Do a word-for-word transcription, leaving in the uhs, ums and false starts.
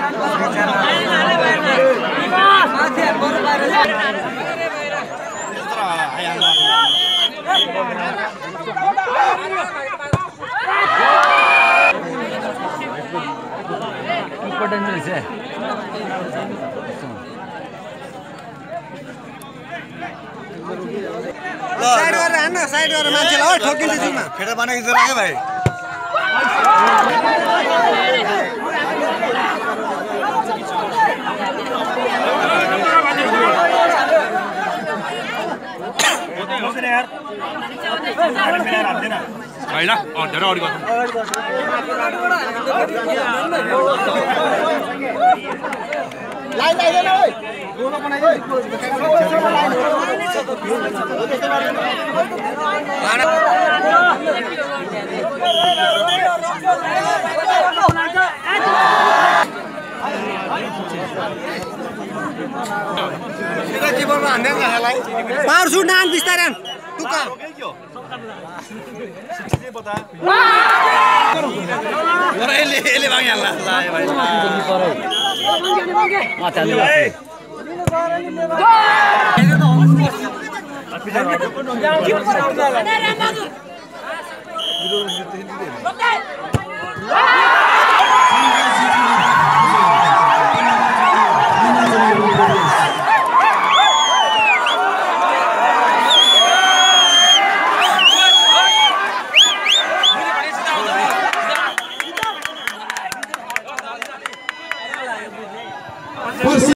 Dangerous है side गरेर हान्न साइड गरेर मान्छेलाई हो ठोकिन्छ जिउमा फेटा बनाएको जरा के भाइ होइन अँ धेरै अगाडि गर्छ लाइन लाइन ओइ गोलो बनाइदे पावर सुट नान बिस्तारै टुक्का ele ele vai lá lá vai lá mata ali vai Gol!